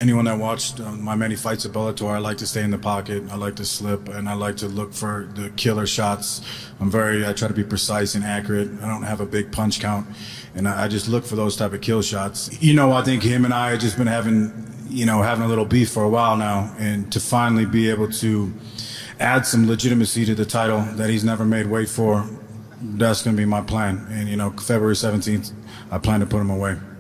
anyone that watched my many fights at Bellator, I like to stay in the pocket. I like to slip, and I like to look for the killer shots. I try to be precise and accurate. I don't have a big punch count, and I just look for those type of kill shots. I think him and I have just been having a little beef for a while now, and to finally be able to add some legitimacy to the title that he's never made weight for, that's going to be my plan. And, February 17th, I plan to put him away.